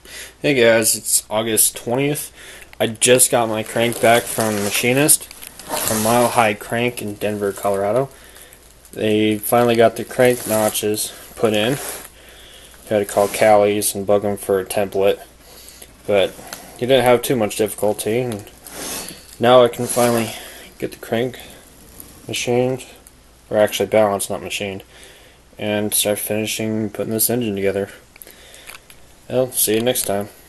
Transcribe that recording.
Hey guys, it's August 20th. I just got my crank back from Machinist from Mile High Crank in Denver, Colorado. They finally got the crank notches put in. Had to call Callies and bug them for a template, but he didn't have too much difficulty. And now I can finally get the crank machined, or actually balanced, not machined, and start finishing putting this engine together. Well, see you next time.